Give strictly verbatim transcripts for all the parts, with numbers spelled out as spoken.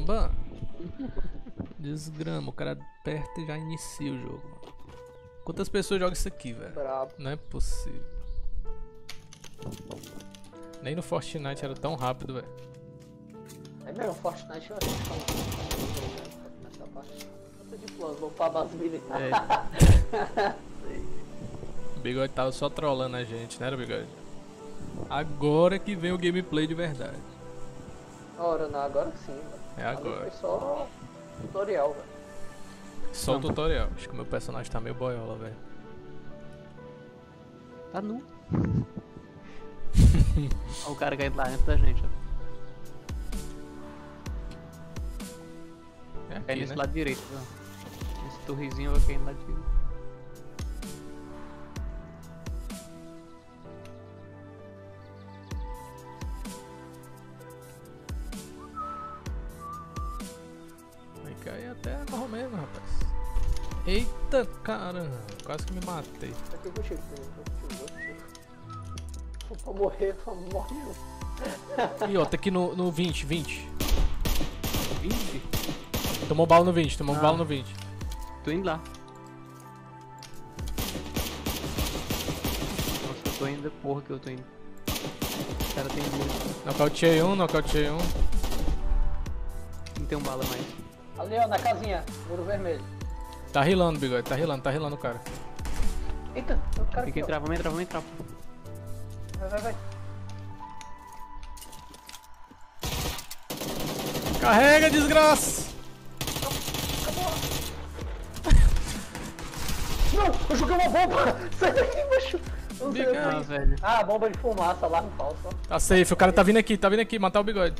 Caramba! Desgrama, o cara aperta e já inicia o jogo. Quantas pessoas jogam isso aqui, velho? Não é possível. Nem no Fortnite era tão rápido, velho. É mesmo, Fortnite eu acho que fala nessa parte. Eu tô de plano, vou pra base militar. É. O Bigode tava só trollando a gente, né, Bigode? Agora que vem o gameplay de verdade. Ora, não, agora sim, velho. É agora. Foi só tutorial, velho. Só o tutorial. Acho que o meu personagem tá meio boiola, velho. Tá nu. Olha o cara caindo lá dentro da gente, ó. É aqui, Cai nesse né? lado direito, ó. Esse torrezinho vai cair no lado direito. Vai cair até mais ou menos, rapaz. Eita caramba, quase que me matei. Tá aqui contigo, filho. Tô contigo, tô contigo. Vou morrer, vou morrer. Ih, ó, tá aqui no, no vinte, vinte. vinte? Tomou bala no vinte, tomou Ah. bala no vinte. Tô indo lá. Nossa, eu tô indo, porra que eu tô indo. O cara tem muito. Nocauteei um, nocauteei um. Não tem um bala mais. Ali, ó, na casinha, muro vermelho. Tá rilando, Bigode, tá rilando, tá rilando o cara. Eita, o cara Tem que aqui, ó. entrar, vamos entrar, vamos entrar. Vai, vai, vai. Carrega, desgraça! Não, eu joguei uma bomba! Sai daqui, macho! Eu não sei o que é Ah, isso. velho. Ah, bomba de fumaça, alarme falso, ó. Tá safe, o cara tá vindo aqui, tá vindo aqui, matar o Bigode.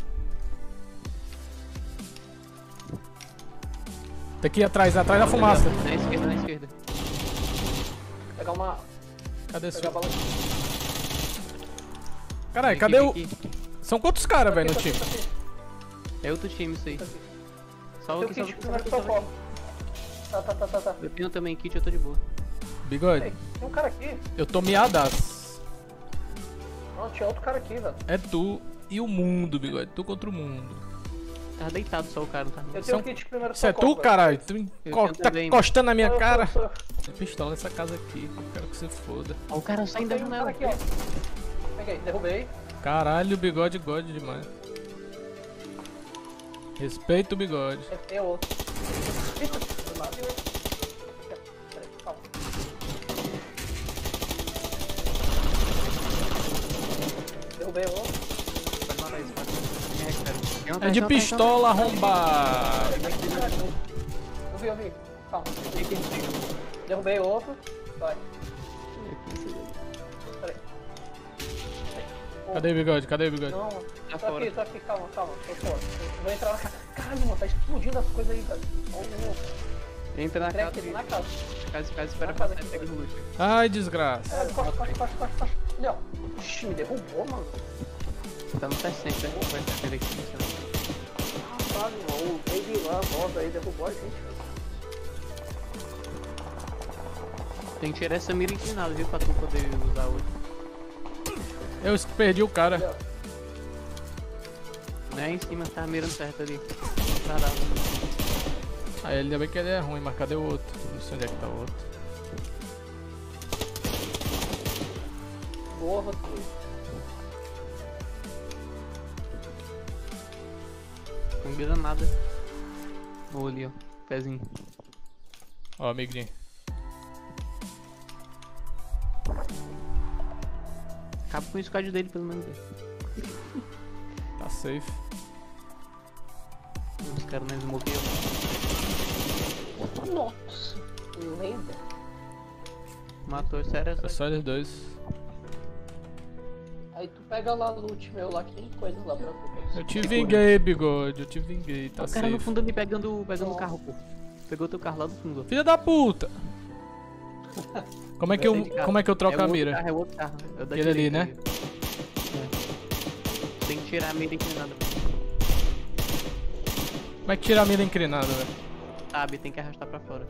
Tá aqui atrás, atrás da fumaça. Na esquerda, na esquerda. Pegar uma... Cadê esse? Pegar a bala... Caralho, Aqui, cadê o... aqui, aqui. São quantos caras, velho, no Tá aqui, time? tá aqui, É outro time isso aí. tá aqui. Só o Tem que o só kit o que primeiro só o que socorro. Tá, tá, tá, tá, tá. Eu tenho também kit, eu tô de boa. Bigode, Ei, tem um cara aqui. eu tô miadaço. Não, tinha outro cara aqui, velho. É tu e o mundo, Bigode, tu contra o mundo. Tava deitado só o cara, não tá? Eu Não. tenho São- um kit primeiro Isso é socorro, tu, caralho? Tu enco- tenho tá também, encostando na minha velho. cara? Sou eu, sou eu. Tem pistola nessa casa aqui, eu quero que você foda. Ó, o cara saindo da Tem um cara janela. aqui, ó. Peguei, derrubei. Caralho, o Bigode gode demais. Respeita o Bigode. É outro. Eita, eu matei outro. Peraí, calma. Derrubei outro. Pode matar isso, pode. Quem é que pega? Tem um É atrás, de tem um atrás, pistola arrombado. Eu vi, eu vi. Calma. tem um atrás. Derrubei outro. Vai. Peraí. Cadê o Bigode? Cadê o Bigode? Não, Tá tô fora. aqui, tô aqui, calma, calma, tô fora. Eu vou entrar na casa. Caralho, mano, tá explodindo as coisas aí, velho. Olha o Entra na treco casa aqui e na casa. casa, casa espera Na casa passar e aqui, pega o luxo. Ai, desgraça. É, corre, corre, corre, corre, corre. Ali, ó. Ixi, me derrubou, mano. Tá no sessenta, né? Vai ter aqui, né? Caralho, mano, o Baby lá, a boss aí, derrubou a gente, velho. Tem que tirar essa mira inclinada, viu? Pra tu poder usar hoje. Eu perdi o cara. Ali, ó. Né? Em cima tá mirando certo ali. Parado. Aí ainda bem que ele é ruim, mas cadê o outro? Não sei onde é que tá o outro. Porra, tu. Não mira nada. Ou ali, ó. Pezinho. Ó, amiguinho. Acaba com o squad dele, pelo menos. Tá safe. Os caras não morreram. Nossa, lenda. Matou, isso era É só eles dois. Aí tu pega lá loot meu lá, que tem coisa lá pra tu. Eu te vinguei, Bigode. Eu te vinguei, tá O cara no safe. fundo ali pegando, pegando o carro, pô. Pegou teu carro lá do fundo. Filha da puta! Como é que eu, como é que eu troco é a o outro mira? Carro, é o outro carro. É o da Aquele ali, direita né? É. Tem que tirar a mira inclinada. Como é que tira a mira inclinada, velho? Sabe, tem que arrastar pra fora.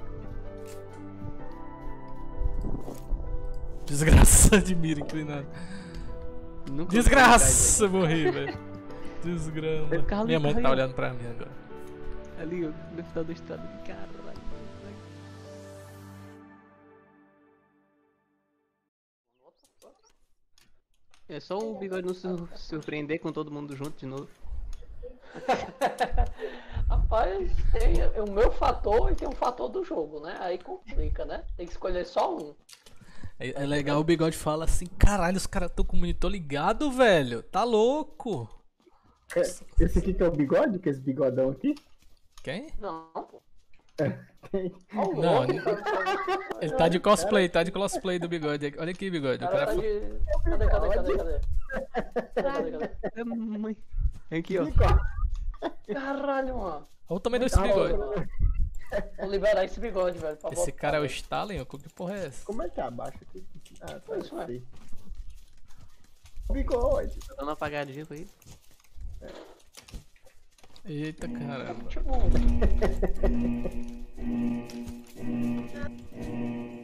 Desgraça de mira inclinada. Nunca Desgraça! Morri, velho. Desgrama. Carlos, Minha mãe tá Carlos. olhando pra mim agora. Ali, ó, no final da estrada. Caralho. É só o Bigode não sur- surpreender com todo mundo junto de novo. Rapaz, tem o meu fator e tem um fator do jogo, né? Aí complica, né? Tem que escolher só um. É, é legal o Bigode fala assim, caralho, os caras tão com o monitor ligado, velho. Tá louco. É, esse aqui que é o bigode, que é esse bigodão aqui? Quem? Não, pô. Tem. Ó o Não, louco, ele- cara. Ele tá de cosplay, tá de cosplay do Bigode. Olha aqui, Bigode. O Cara, cara tá foi... de... Cadê, cadê, cadê, cadê? Cadê, cadê, cadê? É, mãe. Aqui, ó. Caralho, mano. Olha o tamanho desse bigode. Vou liberar esse bigode, velho. pra Esse botar, cara é o velho. Stalin? Ou que porra é essa? Como é que abaixa aqui? Ah, tá. Isso, é. sei. Bigode. Tá dando apagadinha pra ele. Eita, caramba. Tipo,